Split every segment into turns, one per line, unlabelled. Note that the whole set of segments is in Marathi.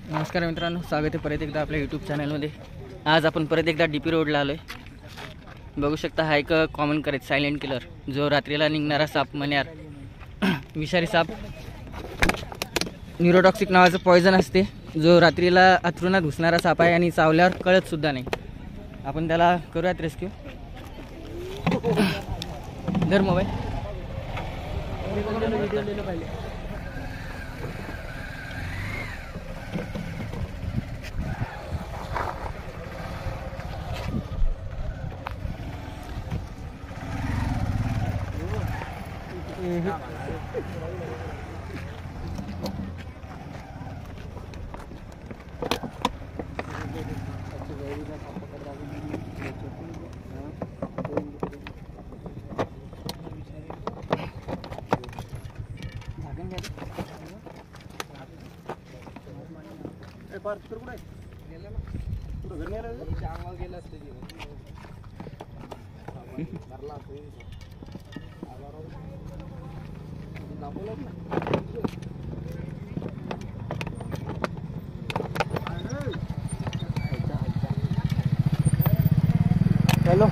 नमस्कार मित्रांनो, स्वागत आहे परत एकदा आपल्या यूट्यूब चॅनलमध्ये। आज आपण परत एकदा DP रोडला आलो आहे। बघू शकता हा एक कॉमन करेज सायलेंट किलर, जो रात्रीला निघणारा साप मण्यार विषारी साप न्यूरोटॉक्सिक नावाचं पॉयझन असते, जो रात्रीला अंथरुणात घुसणारा साप आहे आणि चावल्यावर कळत सुद्धा नाही। आपण त्याला करूयात रेस्क्यू। धर मोबाईल। हेलो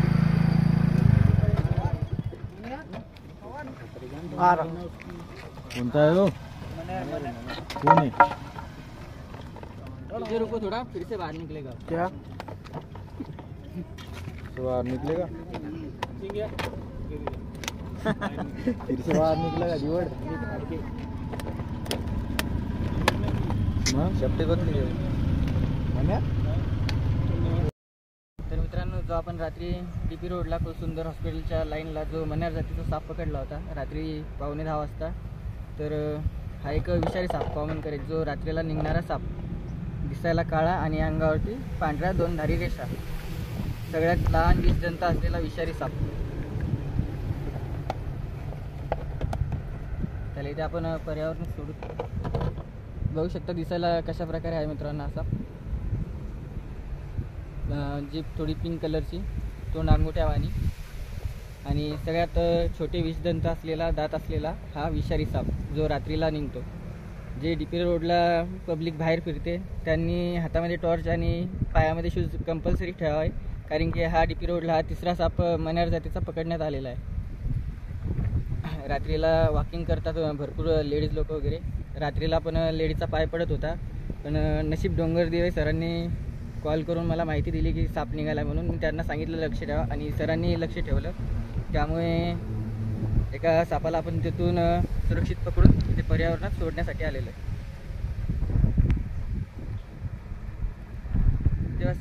आ रहा
कौनता है वो? कौन है?
इधर रुको थोड़ा, फिर से बाहर निकलेगा।
क्या तो बाहर निकलेगा? फिर से बाहर निकलेगा जीवन शेपटी बदली है।
तर मित्रांनो, जो आपण रात्री DP रोडला सुंदर हॉस्पिटलच्या लाईनला जो मण्यार जातीचा साप पकडला होता रात्री 9:15 वाजता, तर हा एक विषारी साप कॉमन करेज, जो रात्रीला निघणारा साप, दिसायला काळा आणि अंगावरती पांढऱ्या 2 धारी रेषा, सगळ्यात लहान विषजंत असलेला विषारी साप। त्याला इथे आपण पर्यावरण सोडू। बघू शकता दिसायला कशा प्रकारे आहे मित्रांनो असा, जीप थोडी पिंक कलरची, तोंड अंगुठ्यावानी, आणि सगळ्यात छोटे विषदंत असलेला दात असलेला हा विषारी साप, जो रात्रीला निघतो। जे DP रोडला पब्लिक बाहेर फिरते त्यांनी हातामध्ये टॉर्च आणि पायामध्ये शूज कंपल्सरी ठेवावे, कारण की हा DP रोडला हा तिसरा साप मण्यार जातीचा पकडण्यात आलेला आहे। रात्रीला वॉकिंग करतात भरपूर लेडीज लोक वगैरे। रात्रीला पण लेडीजचा पाय पडत होता, पण नशीब डोंगरदेवे सरांनी कॉल करून मला माहिती दिली की साप निघाला म्हणून। मी त्यांना सांगितलं लक्ष ठेवा, आणि सरांनी लक्ष ठेवलं, त्यामुळे एका सापाला आपण तिथून सुरक्षित पकडून इथे पर्यावरणात सोडण्यासाठी आलेलो आहे। तेव्हा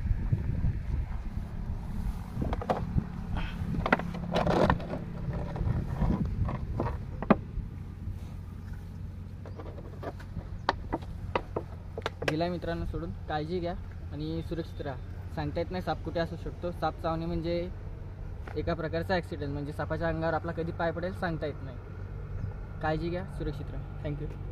गेला मित्रांनो सोडून। काळजी घ्या आणि सुरक्षित राहा। सांगता येत नाही साप कुठे असू शकतो। साप चावणे म्हणजे एका प्रकारचा ॲक्सिडेंट, म्हणजे सापाच्या अंगावर आपला कधी पाय पडेल सांगता येत नाही। काळजी घ्या, सुरक्षित राहा। थँक्यू।